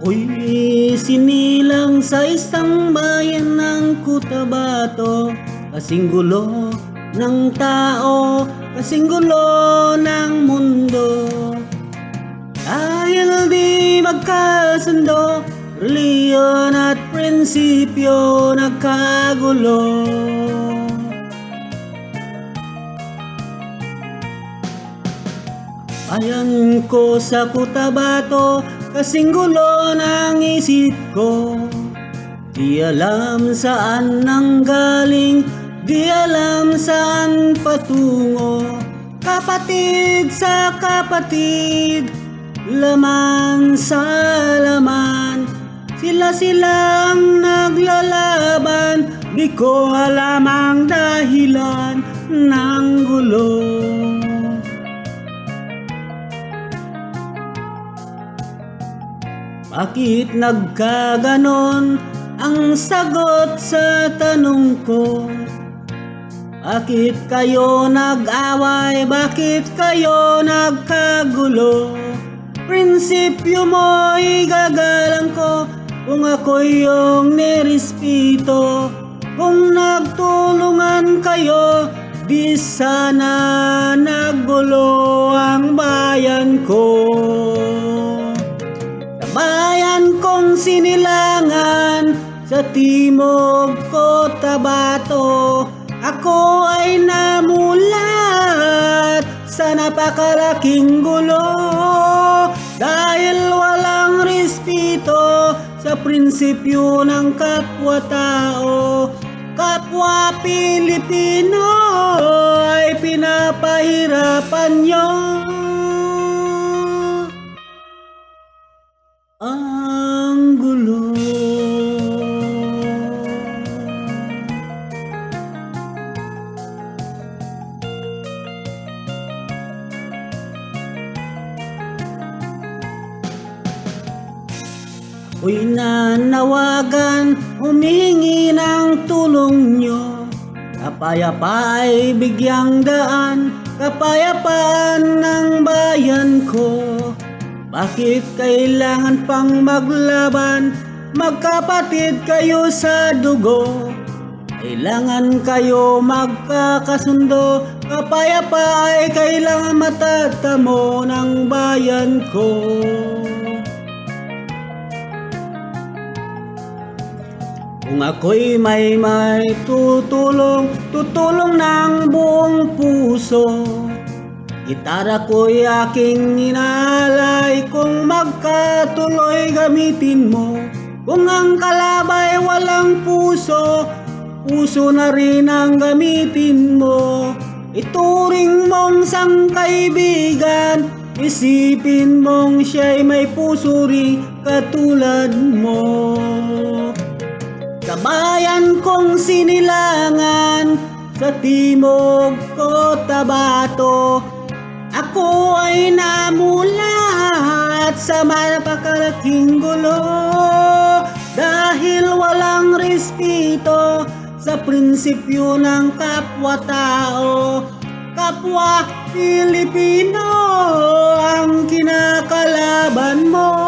Ako'y sinilang sa isang bayan ng Cotabato, kasing gulo ng tao, kasing gulo ng mundo. Dahil di magkasundo, reliyon at prinsipyo nagkagulo. Bayan ko sa Cotabato, kasing gulo ng isip ko. Di alam saan nanggaling, di alam saan patungo. Kapatid sa kapatid, laman sa laman, sila ang naglalaban. Di ko alam ang dahilan ng gulo. Bakit nagkaganon? Ang sagot sa tanong ko. Bakit kayo nag-away? Bakit kayo nagkagulo? Prinsipyo mo igagalang ko kung ako'y iyong nirespeto. Kung nagtulungan kayo, di sana naggulo ang bayan ko. Bayan kong sinilangan sa timog Cotabato, ako ay namulat sa napakalaking gulo. Dahil walang respeto sa prinsipyo ng kapwa-tao, kapwa Pilipino ay pinapahirapan nyo. Ang gulo. Ako'y nanawagan, humingi ng tulong nyo. Kapayapa ay bigyang daan, kapayapaan ng bayan ko. Bakit kailangan pang maglaban? Magkapatid kayo sa dugo. Kailangan kayo magkakasundo. Kapayapa ay kailangan matatamo ng bayan ko. Kung ako'y may tutulong ng buong puso. Gitara ko'y aking inalay, kung magkatuloy gamitin mo. Kung ang kalabay walang puso, puso na rin ang gamitin mo. Ituring mong sangkaibigan, isipin mong siya'y may puso rin katulad mo. Sa bayan kong sinilangan, sa timog Cotabato, ako ay namulat sa napakalaking gulo. Dahil walang respeto sa prinsipyo ng kapwa-tao, kapwa Pilipino ang kinakalaban mo.